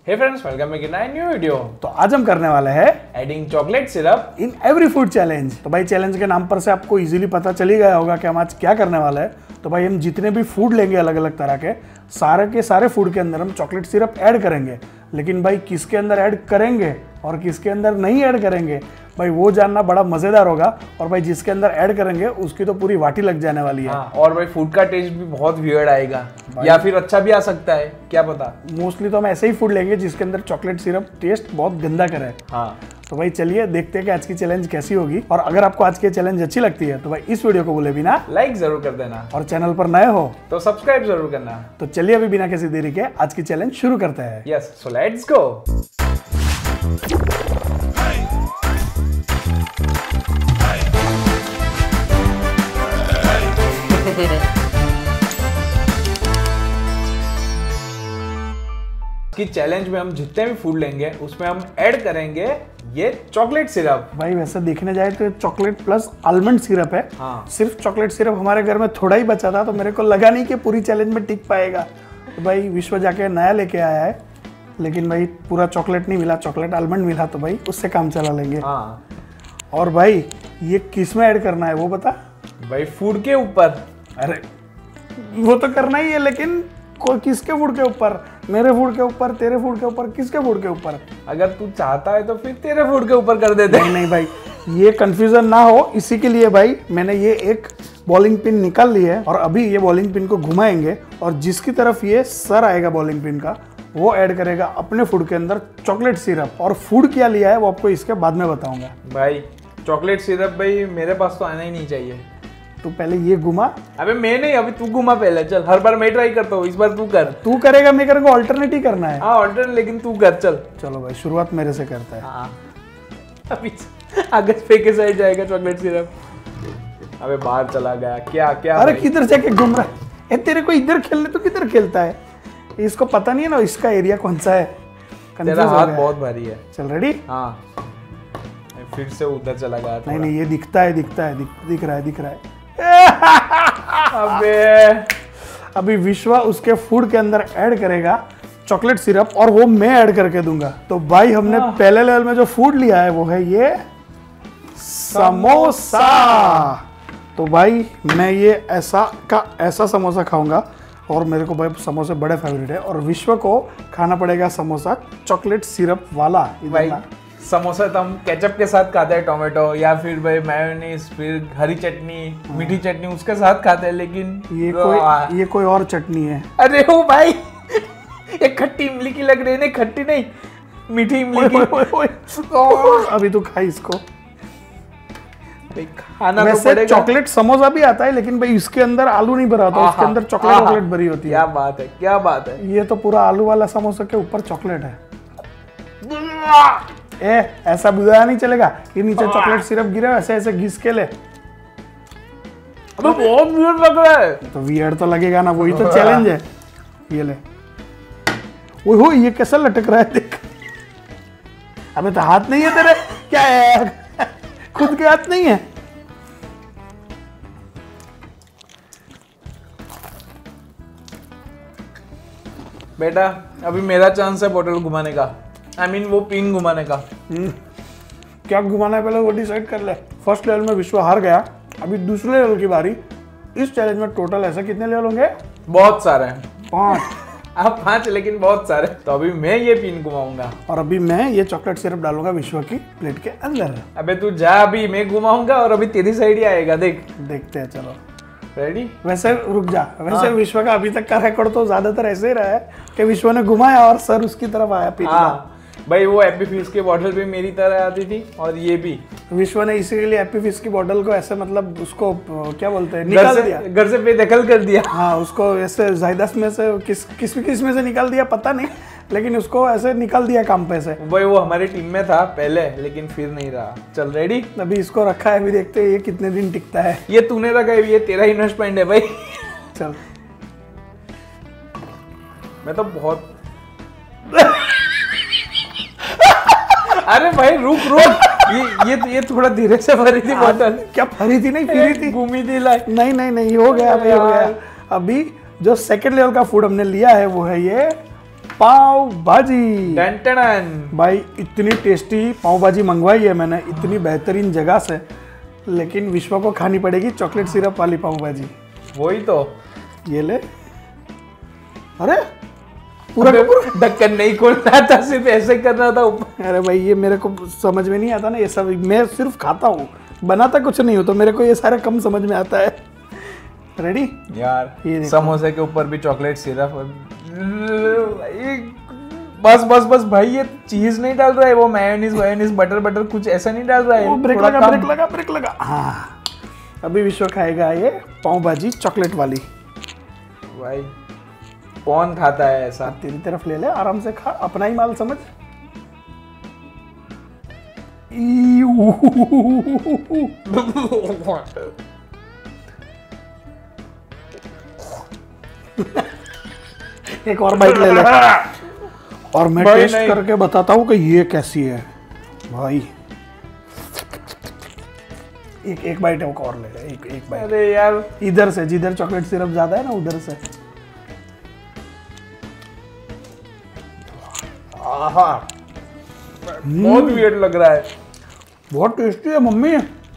Hey friends, welcome back in a new video. तो आज हम करने वाले हैं adding chocolate syrup in every food challenge. तो भाई चैलेंज के नाम पर से आपको इजीली पता चल ही गया होगा कि हम आज क्या करने वाले हैं। तो भाई हम जितने भी फूड लेंगे अलग अलग तरह के सारे फूड के अंदर हम चॉकलेट सिरप ऐड करेंगे। लेकिन भाई किसके अंदर ऐड करेंगे और किसके अंदर नहीं ऐड करेंगे, भाई वो जानना बड़ा मजेदार होगा। और भाई जिसके अंदर ऐड करेंगे उसकी तो पूरी वाटी लग जाने वाली है। हाँ, और भाई फूड का टेस्ट भी बहुत वियर्ड आएगा या फिर अच्छा भी आ सकता है, क्या पता। मोस्टली तो हम ऐसे ही फूड लेंगे जिसके अंदर चॉकलेट सिरप टेस्ट बहुत गंदा करे। हाँ, तो भाई चलिए देखते हैं कि आज की चैलेंज कैसी होगी। और अगर आपको आज की चैलेंज अच्छी लगती है तो भाई इस वीडियो को भूले बिना लाइक जरूर कर देना और चैनल पर नए हो तो सब्सक्राइब जरूर करना। तो चलिए अभी बिना किसी देरी के आज की चैलेंज शुरू करते हैं। Yes, so let's go. कि चैलेंज में हम जितने भी फूड लेंगे उसमें हम ऐड करेंगे ये चॉकलेट सिरप। भाई वैसे देखने जाए तो चॉकलेट प्लस आलमंड सिरप है। हाँ। सिर्फ चॉकलेट सिरप हमारे घर में थोड़ा ही बचा था तो मेरे को लगा नहीं कि पूरी चैलेंज में टिक पाएगा। तो भाई विश्व जाके नया लेके आया है, लेकिन भाई पूरा चॉकलेट नहीं मिला, चॉकलेट आलमंड मिला, तो भाई उससे काम चला लेंगे। हाँ। और भाई ये किस में ऐड करना है वो बता। भाई फूड के ऊपर। अरे वो तो करना ही है, लेकिन कोई किसके फूड के ऊपर? मेरे फूड के ऊपर, तेरे फूड के ऊपर, किसके फूड के ऊपर? अगर तू चाहता है तो फिर तेरे फूड के ऊपर कर देते। नहीं भाई, ये कंफ्यूजन ना हो, इसी के लिए भाई मैंने ये एक बॉलिंग पिन निकाल ली है और अभी ये बॉलिंग पिन को घुमाएंगे और जिसकी तरफ ये सर आएगा बॉलिंग पिन का वो ऐड करेगा अपने फूड के अंदर चॉकलेट सिरप। और फूड क्या लिया है वो आपको इसके बाद में बताऊंगा। भाई चॉकलेट सिरप भाई मेरे पास तो आना ही नहीं चाहिए। तू पहले ये घुमा। अबे मैं नहीं, अभी तू घुमा पहले। चल, हर बार मैं ट्राई करता हूँ, इस बार तू कर। तू करेगा, मैं करेगा, ऑल्टरनेट ही करना है। हाँ ऑल्टर, लेकिन तू कर। चल चलो भाई शुरुआत मेरे से करता है। हाँ। अभी आगे फेंके साइड जाएगा चॉकलेट सिरप। अबे बाहर चला गया। क्या क्या? अरे किधर जाके घूम रहा है? तेरे को इधर खेलने तो किधर खेलता है? इसको पता नहीं है ना इसका एरिया कौन सा है। तेरा हाथ बहुत भारी है। चल रेडी? हाँ। फिर से उधर चला गया। नहीं ये दिख रहा है। अबे अभी विश्वा उसके फूड के अंदर ऐड करेगा चॉकलेट सिरप और वो मैं ऐड करके दूंगा। तो भाई हमने पहले लेवल में जो फूड लिया है वो है ये समोसा। तो भाई मैं ये ऐसा समोसा खाऊंगा और मेरे को भाई समोसे बड़े फेवरेट है। और विश्व को खाना पड़ेगा समोसा चॉकलेट सिरप वाला। भाई समोसा तो हम केचप के साथ खाते हैं, टोमेटो या फिर भाई मेयोनीज, फिर हरी चटनी, मीठी चटनी उसके साथ खाते हैं। लेकिन ये कोई और चटनी है। अरे ओ भाई, एक खट्टी इमली की लग रही है। नहीं खट्टी नहीं, मीठी इमली की। अभी तू खा इसको। खाना तो पड़ेगा। चॉकलेट समोसा भी आता है, लेकिन भाई इसके अंदर आलू नहीं भरा होता, इसके अंदर चॉकलेट भरी होती है। क्या बात है। ये तो पूरा आलू वाला समोसा के ऊपर चॉकलेट है। ऐसा बुझाया नहीं चलेगा कि नीचे चॉकलेट सिरप गिरा, ऐसे घिस के ले। अबे बहुत वियर्ड लग रहा है। तो वियर्ड तो लगेगा ना, वही तो चैलेंज है। ये ले। ओहो ये कैसा लटक रहा है देख। अबे तो हाथ नहीं है तेरे? क्या है? खुद के हाथ नहीं है? बेटा अभी मेरा चांस है बोतल घुमाने का। I mean, वो पिन घुमाने का। क्या घुमाना है पहले वो डिसाइड कर ले। फर्स्ट लेवल में विश्व हार गया, अभी दूसरे लेवल की बारी। इस चैलेंज में टोटल ऐसे कितने लेवल होंगे? बहुत सारे हैं। 5। आप 5 लेकिन बहुत सारे। तो अभी मैं ये पिन घुमाऊंगा और अभी मैं ये चॉकलेट सिरप डालूंगा विश्व की प्लेट के अंदर। अबे तू जा, अभी मैं घुमाऊंगा और अभी तेरी साइड ही आएगा। देखते हैं। चलो रेडी? वैसे रुक जा। वैसे विश्व का अभी तक का रिकॉर्ड तो ज्यादातर ऐसे ही रहा है कि विश्व ने घुमाया और सर उसकी तरफ आया पीछे। हाँ भाई, वो एप्पी फिज की बोतल भी मेरी तरह आती थी और ये भी। विश्व ने इसीलिए एप्पी फिज की बोतल को ऐसे मतलब उसको क्या बोलते हैं, निकाल दिया। घर से बेदखल कर दिया। हाँ उसको ऐसे जायदाद में से किस में से निकाल दिया पता नहीं, लेकिन उसको ऐसे निकाल दिया काम पे से। भाई वो हमारी टीम में था पहले, लेकिन फिर नहीं रहा। चल रेडी? अभी इसको रखा है, अभी देखते हैं ये कितने दिन टिकता है। ये तूने रखा है, ये तेरा इन्वेस्टमेंट है भाई। चल मैं तो बहुत अरे भाई रुक। ये थोड़ा धीरे से भरी थी बोतल। क्या भरी थी? नहीं फिरी थी, घूमी थी। लाइक नहीं हो गया भाई, हो गया। अभी जो सेकंड लेवल का फूड हमने लिया है वो है ये पाव भाजी। डन टन। भाई इतनी टेस्टी पाव भाजी मंगवाई है मैंने इतनी बेहतरीन जगह से, लेकिन विश्व को खानी पड़ेगी चॉकलेट सिरप वाली पाव भाजी। वही तो। ये ले। अरे पूरा का पूरा ढक्कन नहीं खोलना था, सिर्फ ऐसे करना था ऊपर। अरे भाई ये मेरे को समझ में नहीं आता ना ये सब, मैं सिर्फ खाता हूँ, बनाता कुछ नहीं हो, तो मेरे को ये सारा कम समझ में आता है। रेडी यार, ये समोसे के ऊपर भी चॉकलेट सिरप। बस बस बस भाई, ये चीज नहीं डाल रहा है, वो मेयोनीज बटर कुछ ऐसा नहीं डाल रहा है। ब्रेक लगा। हाँ, अभी विश्व खाएगा ये पाव भाजी चॉकलेट वाली। भाई कौन खाता है ऐसा? तेरी तरफ ले ले, आराम से खा, अपना ही माल समझ। एक और बाइट ले ले, और मैं टेस्ट करके बताता हूँ कि ये कैसी है भाई। एक बाइट और ले ले, एक बाइट। अरे यार, इधर से, जिधर चॉकलेट सिरप ज्यादा है ना उधर से। बहुत वियर्ड लग रहा है। बहुत टेस्टी है मम्मी,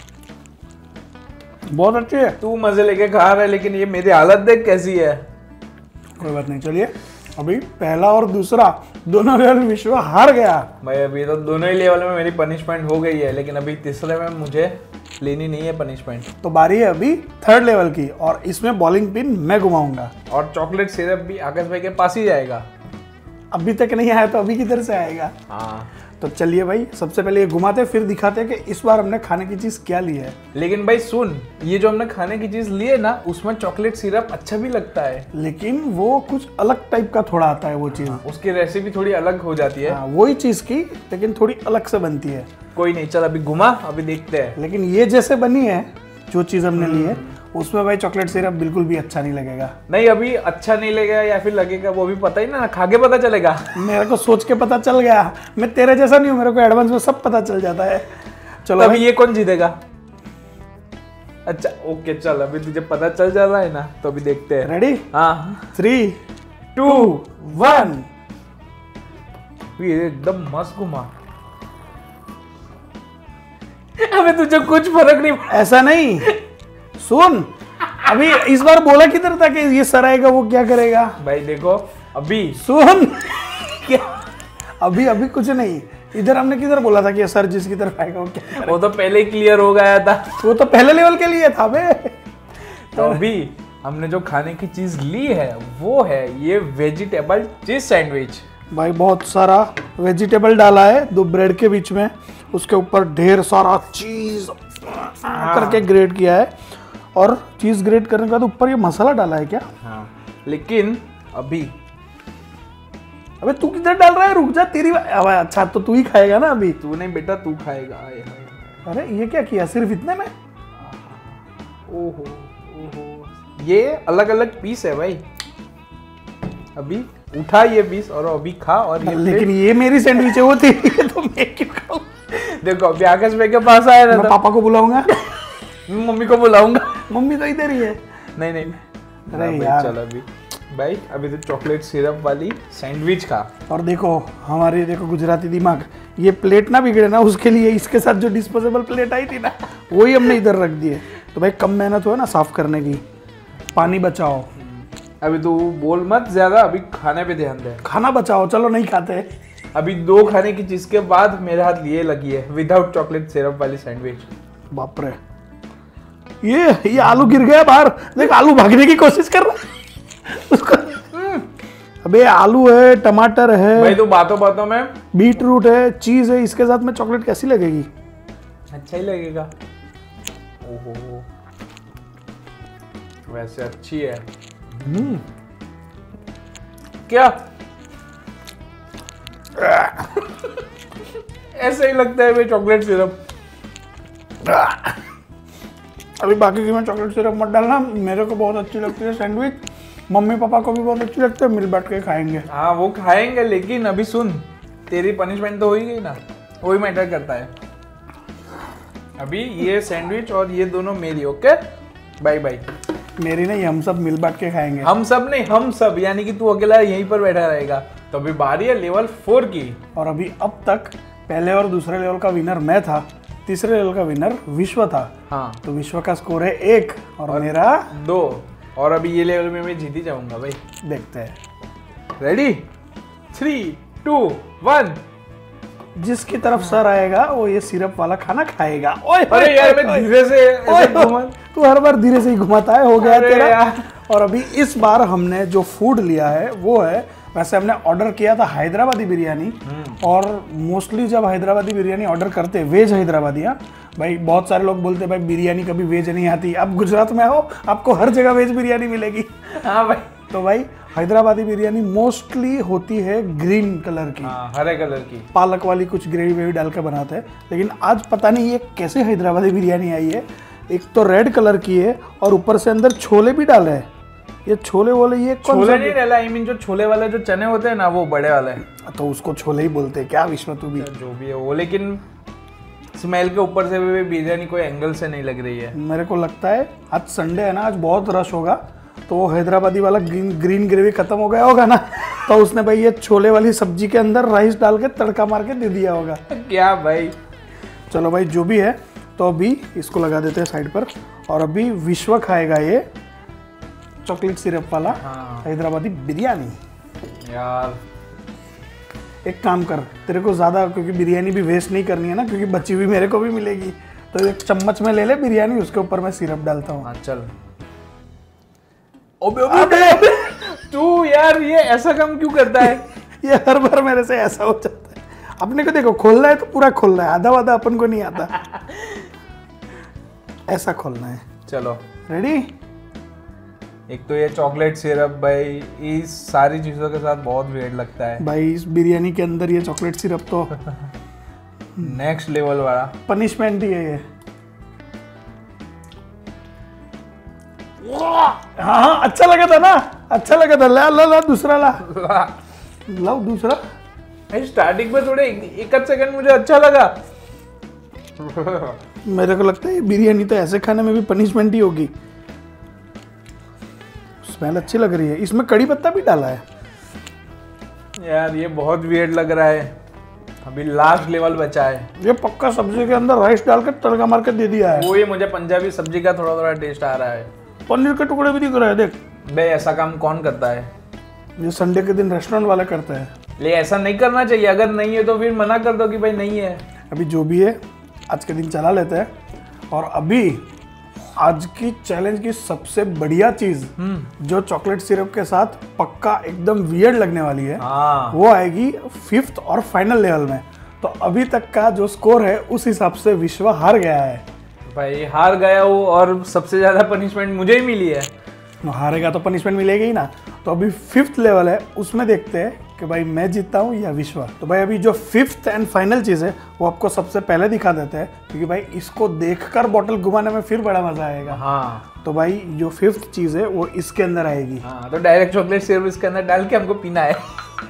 बहुत अच्छी है। तू मजे लेके खा रहा है, लेकिन ये मेरी हालत देख कैसी है। कोई बात नहीं, चलिए अभी पहला और दूसरा दोनों लेवल विश्व हार गया। भाई अभी तो दोनों ही लेवल में मेरी पनिशमेंट हो गई है, लेकिन अभी तीसरे में मुझे लेनी नहीं है पनिशमेंट। तो बारी है अभी थर्ड लेवल की, और इसमें बॉलिंग पिन मैं घुमाऊंगा, और चॉकलेट सिरप भी आकाश भाई के पास ही जाएगा। अभी तक नहीं आया तो अभी किधर से आएगा। हाँ, तो चलिए भाई, सबसे पहले ये घुमाते फिर दिखाते कि इस बार हमने खाने की चीज क्या ली है। लेकिन भाई सुन, ये जो हमने खाने की चीज ली है ना, उसमें चॉकलेट सिरप अच्छा भी लगता है, लेकिन वो कुछ अलग टाइप का थोड़ा आता है वो चीज। उसकी रेसिपी थोड़ी अलग हो जाती है। हाँ, वही चीज की, लेकिन थोड़ी अलग से बनती है। कोई नहीं, चल अभी घुमा, अभी देखते हैं। लेकिन ये जैसे बनी है जो चीज हमने ली है, उसमें भाई चॉकलेट सिरप बिल्कुल भी अच्छा नहीं लगेगा। नहीं, अभी अच्छा नहीं लगेगा या फिर लगेगा वो भी पता ही ना, खा के पता चलेगा। मेरे को सोच के पता चल गया, मैं तेरे जैसा नहीं हूँ, मेरे को एडवांस में सब पता चल जाता है। चलो अभी ये कौन जीतेगा? अच्छा ओके, चल अभी तुझे पता चल जा रहा है ना, तो अभी देखते हैं। रेडी? हाँ, 3, 2, 1। ये एकदम मस्त घुमा। अबे तुझे कुछ फर्क नहीं। ऐसा नहीं, सुन, अभी इस बार बोला किधर था कि ये सर आएगा वो क्या करेगा। भाई देखो अभी सुन क्या, अभी कुछ नहीं, इधर हमने किधर बोला था कि ये सर जिसकी तरफ आएगा वो क्या करेगा? वो तो पहले ही क्लियर हो गया था। वो तो पहले लेवल के लिए था बे। तो अभी हमने जो खाने की चीज ली है वो है ये वेजिटेबल चीज सैंडविच। भाई बहुत सारा वेजिटेबल डाला है 2 ब्रेड के बीच में, उसके ऊपर ढेर सारा चीज करके ग्रेट किया है, और चीज ग्रेट करने के बाद ऊपर ये मसाला डाला है क्या? हाँ, लेकिन अभी अबे तू किधर डाल रहा है, रुक जा, तेरी अब अच्छा तो तू ही खाएगा ना अभी। तू नहीं बेटा, तू खाएगा। आए हाय। अरे ये क्या किया सिर्फ इतने में? ओहो ओहो, ये अलग अलग पीस है भाई। अभी उठा ये पीस और अभी खा, और ये लेकिन ये मेरी सैंडविच है, वो तेरी है, तो मैं क्यों खाऊं? देखो अभी आकाश भाई के पास आया ना, मैं पापा को बुलाऊंगा। मम्मी को बुलाऊंगा। मम्मी तो इधर ही है। नहीं नहीं, अरे भाई यार। चल अभी अभी तो चॉकलेट सिरप वाली सैंडविच खा। और देखो हमारे, देखो गुजराती दिमाग, ये प्लेट ना बिगड़े ना, उसके लिए इसके साथ जो डिस्पोजेबल प्लेट आई थी ना, वही हमने इधर रख दिए। तो भाई कम मेहनत हो ना साफ करने की, पानी बचाओ। अभी तू बोल मत ज्यादा, अभी खाने पे ध्यान दे। खाना बचाओ, चलो नहीं खाते। अभी 2 खाने की चीज के बाद मेरे हाथ ये लगी है विदाउट चॉकलेट सिरप वाली सैंडविच। बाप रे, ये आलू गिर गया बाहर, देख आलू भागने की कोशिश कर रहा है उसको। अबे आलू है, टमाटर है भाई, तो बातों बातों में बीट रूट है, चीज है, इसके साथ में चॉकलेट कैसी लगेगी? अच्छा ही लगेगा। ओहो, वैसे अच्छी है। क्या ऐसे ही लगता है भाई चॉकलेट सिरप। अभी बाकी की में चॉकलेट सिरप मत डालना, मेरे को बहुत अच्छी लगती है सैंडविच, मम्मी पापा को भी बहुत अच्छी लगती है, मिल बैठ के खाएंगे। हाँ वो खाएंगे, लेकिन अभी सुन, तेरी पनिशमेंट तो हो ही गई ना, वही मैटर करता है। अभी ये सैंडविच और ये दोनों मेरी, ओके बाय बाय। मेरी नहीं, हम सब मिल बैठ के खाएंगे। हम सब नहीं, हम सब यानी कि तू अकेला यहीं पर बैठा रहेगा। तो अभी बारी है लेवल 4 की। और अभी अब तक पहले और दूसरे लेवल का विनर मैं था, तीसरे लेवल का विनर विश्व था। हाँ तो विश्व का स्कोर है 1 और मेरा 2। और अभी ये लेवल में मैं जीत ही जाऊंगा भाई। देखते हैं। रेडी 3 2 1। जिसकी तरफ सर आएगा वो ये सिरप वाला खाना खाएगा। ओए अरे यार मैं धीरे से ऐसे घुमा। तू हर बार धीरे से ही घुमाता है, हो गया अरे तेरा। यार। और अभी इस बार हमने जो फूड लिया है वो है, वैसे हमने ऑर्डर किया था हैदराबादी बिरयानी। और मोस्टली जब हैदराबादी बिरयानी ऑर्डर करते हैं, वेज हैदराबादी, हाँ भाई, बहुत सारे लोग बोलते हैं भाई बिरयानी कभी वेज नहीं आती। अब गुजरात में आओ, आपको हर जगह वेज बिरयानी मिलेगी। हाँ भाई। तो भाई हैदराबादी बिरयानी मोस्टली होती है ग्रीन कलर की, हरे कलर की, पालक वाली, कुछ ग्रेवी वेवी डाल के बनाते हैं। लेकिन आज पता नहीं ये कैसे हैदराबादी बिरयानी आई है। एक तो रेड कलर की है और ऊपर से अंदर छोले भी डाले हैं। ये छोले वोले ये कौन छोले सा? नहीं डाला, आई मीन जो छोले वाले जो चने होते हैं ना, वो बड़े वाले। तो उसको छोले ही बोलते हैं क्या विश्व तू भी? जो भी है वो, लेकिन स्मेल के ऊपर से भी बिरयानी कोई एंगल से नहीं लग रही है। मेरे को लगता है आज संडे है ना, आज बहुत रश होगा, तो वो हैदराबादी वाला ग्रीन ग्रेवी खत्म हो गया होगा ना, तो उसने भाई ये छोले वाली सब्जी के अंदर राइस डाल के तड़का मार के दे दिया होगा। क्या भाई। चलो भाई जो भी है, तो अभी इसको लगा देते हैं साइड पर। और अभी विश्व खाएगा ये चॉकलेट सिरप वाला हैदराबादी बिरयानी। यार एक काम कर, तेरे को ज़्यादा, क्योंकि बिरयानी भी वेस्ट नहीं करनी है ना, क्योंकि बची हुई मेरे को भी मिलेगी, तो एक चम्मच में ले ले बिरयानी, उसके ऊपर मैं सिरप डालता हूँ। हाँ चल। अबे तू यार ये ऐसा काम क्यों करता है? ये हर बार मेरे से ऐसा हो जाता है। अपने को देखो खोलना है तो पूरा खोलना है, आधा वाधा अपन को नहीं आता। ऐसा खोलना है। चलो रेडी। एक तो ये चॉकलेट सिरप भाई इस सारी चीजों के साथ बहुत वेट लगता है भाई। इस बिरयानी के अंदर ये चॉकलेट सिरप तो नेक्स्ट लेवल वाला पनिशमेंट ही है ये। हाँ अच्छा लगा था ना, अच्छा लगा था। ला ला ला दूसरा ला, लाओ दूसरा। स्टार्टिंग में थोड़े एक सेकंड मुझे अच्छा लगा। मेरे को लगता है बिरयानी तो ऐसे खाने में भी पनिशमेंट ही होगी। स्मेल अच्छी लग रही है, इसमें कड़ी पत्ता भी डाला है। यार ये बहुत वियर्ड लग रहा है। अभी लास्ट लेवल बचा है। ये पक्का सब्जी के अंदर राइस डाल के तड़का मार के दे दिया है। वो ही मुझे पंजाबी सब्जी का थोड़ा थोड़ा टेस्ट आ रहा है। पनीर के टुकड़े भी दिख रहे हैं, देख। बे ऐसा काम कौन करता है? ये संडे के दिन रेस्टोरेंट वाले करते हैं। ले ऐसा नहीं करना चाहिए। अगर नहीं है तो फिर मना कर दो कि भाई नहीं है। अभी जो भी है आज के दिन चला लेते हैं। और अभी आज की चैलेंज की सबसे बढ़िया चीज जो चॉकलेट सिरप के साथ पक्का एकदम वियर्ड लगने वाली है, वो आएगी 5th और फाइनल लेवल में। तो अभी तक का जो स्कोर है उस हिसाब से विश्व हार गया है। भाई हार गया वो, और सबसे ज्यादा पनिशमेंट मुझे ही मिली है। हारेगा तो पनिशमेंट मिलेगी ही ना। तो अभी 5th लेवल है, उसमें देखते हैं कि भाई मैं जीतता हूँ या विश्व। तो भाई अभी जो 5th एंड फाइनल चीज़ है वो आपको सबसे पहले दिखा देते हैं, क्योंकि भाई इसको देखकर बॉटल घुमाने में फिर बड़ा मजा आएगा। हाँ तो भाई जो 5th चीज़ है वो इसके अंदर आएगी। हाँ, तो डायरेक्ट चॉकलेट सिरप इसके अंदर डाल के हमको पीना है।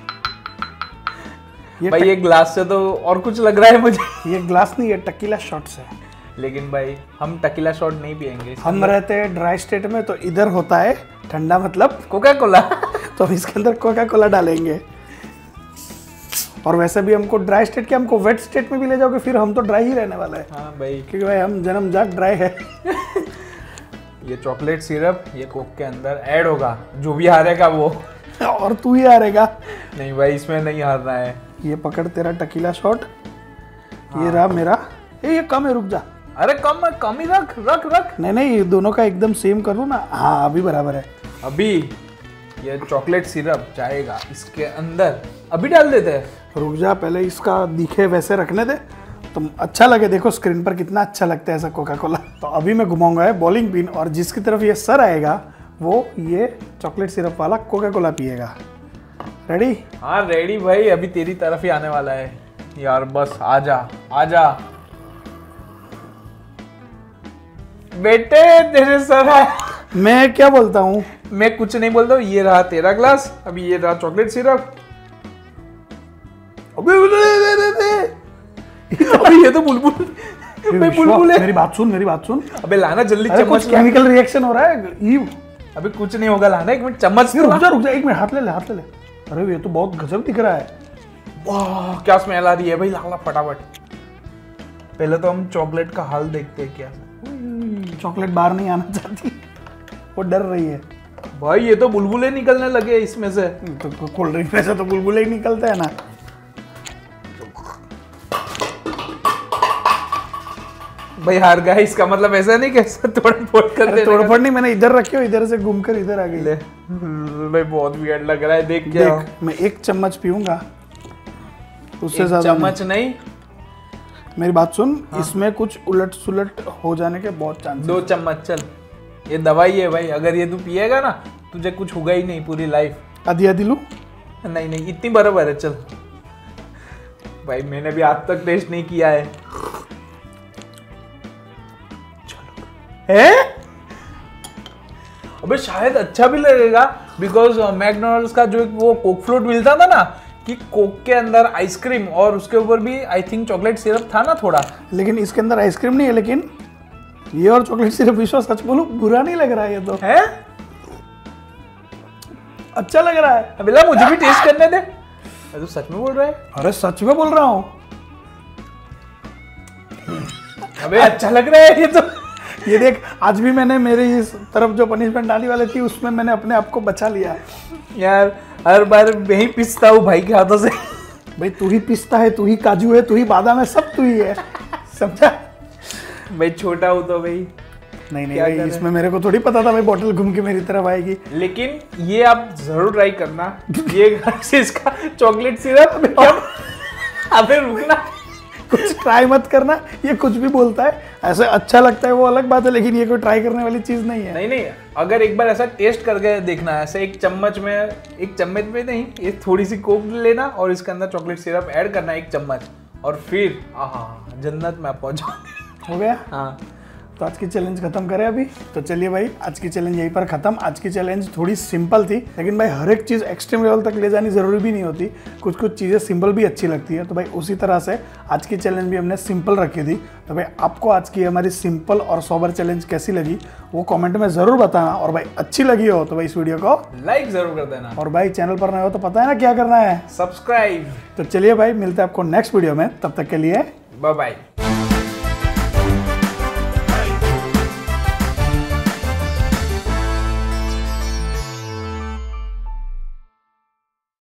भाई ये ग्लास से तो और कुछ लग रहा है मुझे। ये ग्लास नहीं, ये टकीला शॉट्स है। लेकिन भाई हम टकीला शॉट नहीं पियेंगे। हम रहते हैं ड्राई स्टेट में, तो इधर होता है ठंडा, मतलब कोका कोला। तो हम इसके अंदर कोका कोला डालेंगे। और वैसे भी हमको ड्राई स्टेट के, हमको वेट स्टेट में भी ले जाओगे फिर हम तो ड्राई ही रहने वाला है। हाँ भाई, क्योंकि भाई हम जन्मजात ड्राई है। ये चॉकलेट सिरप ये कोक के अंदर ऐड होगा, जो भी हारेगा वो। और तू ही हारेगा। नहीं भाई इसमें नहीं हारना है। ये पकड़ तेरा टकीला शॉट। ये रहा मेरा। ये कम है, रुक जा। अरे कम ही रख रख रख। नहीं दोनों का एकदम सेम कर लूँ ना। हाँ अभी बराबर है। अभी ये चॉकलेट सिरप जाएगा इसके अंदर, अभी डाल देते हैं। रुक जा, पहले इसका दिखे वैसे रखने दे, तुम अच्छा लगे। देखो स्क्रीन पर कितना अच्छा लगता है ऐसा कोका कोला। तो अभी मैं घुमाऊंगा है बॉलिंग पिन, और जिसकी तरफ ये सर आएगा वो ये चॉकलेट सिरप वाला कोका कोला पिएगा। रेडी? हाँ रेडी भाई, अभी तेरी तरफ ही आने वाला है यार। बस आजा आजा बेटे, तेरे सर है। मैं क्या बोलता हूँ? मैं कुछ नहीं बोलता हूँ। ये रहा तेरा ग्लास, अभी ये रहा चॉकलेट सिरप। अबे ये तो बुलबुल। बुलबुल है। मेरी बात सुन। अबे लाना जल्दी चम्मच। चम्मच। केमिकल रिएक्शन हो रहा है। अभी कुछ नहीं होगा, लाना 1 मिनट चम्मच। रुक जा 1 मिनट, हाथ ले ले। अरे ये तो बहुत गजब दिख रहा है। वाह क्या स्मेल आ रही है भाई, ला फटाफट। पहले तो हम चॉकलेट का हाल देखते हैं क्या। चॉकलेट बाहर नहीं आना चाहती, वो डर रही है। भाई ये तो बुलबुले निकलने लगे इसमें से। तो कोल्ड ड्रिंक में से तो बुलबुले ही निकलते हैं ना। भाई हार गया, इसका मतलब ऐसा नहीं कैसे तोड़-फोड़ कर देने का। तोड़-फोड़ नहीं, मैंने इधर रखी हो, इधर से घूमकर इधर आ गई। ले भाई बहुत वियर्ड लग रहा है, देख क्या। देख मैं 1 चम्मच पीऊंगा, उससे ज्यादा चम्मच नहीं। मेरी बात सुन, इसमें कुछ उलट सुलट हो जाने के बहुत चांस। 2 चम्मच चल, ये दवाई है भाई, अगर ये तू पिएगा ना तुझे कुछ होगा ही नहीं पूरी लाइफ। आधी आधी लूं? नहीं इतनी बराबर है, चल। भाई मैंने भी आज तक टेस्ट नहीं किया है। है? अबे शायद अच्छा भी लगेगा, बिकॉज मैकडोनल्ड्स का जो वो कोक फ्लोट मिलता था ना, कि कोक के अंदर आइसक्रीम और उसके ऊपर भी आई थिंक चॉकलेट सिरप था ना थोड़ा। लेकिन इसके अंदर आइसक्रीम नहीं है, लेकिन ये और चॉकलेट सिरप, विश्वास सच बोलूं बुरा नहीं लग रहा है, ये तो है अच्छा लग रहा है। अबे ला मुझे भी टेस्ट करने दे। तू सच में बोल रहा है? अरे सच में बोल रहा हूँ। अबे अच्छा लग रहा है ये तो। ये देख, आज भी मैंने मेरी इस तरफ जो पनिशमेंट डाली वाली थी उसमें मैंने अपने आप को बचा लिया। यार हर बार मैं ही पिसता हूँ भाई के हाथों से। भाई तू ही पिस्ता है, तू ही काजू है, तू ही बादाम है, सब तू ही है, समझा? भाई छोटा हूँ तो भाई। नहीं भाई, इसमें मेरे को थोड़ी पता था भाई बोतल घूम के मेरी तरफ आएगी। लेकिन ये आप जरूर ट्राई करना, ये इसका चॉकलेट सिरप। अबे रुकना, कुछ ट्राई मत करना, ये कुछ भी बोलता है, ऐसे अच्छा लगता है वो अलग बात है, लेकिन ये कोई ट्राई करने वाली चीज नहीं है। नहीं अगर एक बार ऐसा टेस्ट करके देखना है, ऐसे एक चम्मच में नहीं, ये थोड़ी सी कोक लेना और इसके अंदर चॉकलेट सिरप ऐड करना 1 चम्मच, और फिर आहा जन्नत में आप पहुंच जाओगे। हो गया? हाँ। तो आज की चैलेंज खत्म करें अभी। तो चलिए भाई, आज की चैलेंज यहीं पर खत्म। आज की चैलेंज थोड़ी सिंपल थी, लेकिन भाई हर एक चीज़ एक्सट्रीम लेवल तक ले जानी जरूरी भी नहीं होती, कुछ कुछ चीज़ें सिंपल भी अच्छी लगती है। तो भाई उसी तरह से आज की चैलेंज भी हमने सिंपल रखी थी। तो भाई आपको आज की हमारी सिंपल और सोबर चैलेंज कैसी लगी वो कॉमेंट में ज़रूर बताना, और भाई अच्छी लगी हो तो भाई इस वीडियो को लाइक जरूर कर देना, और भाई चैनल पर नए हो तो पता है ना क्या करना है, सब्सक्राइब। तो चलिए भाई मिलते हैं आपको नेक्स्ट वीडियो में, तब तक के लिए बाय बाय।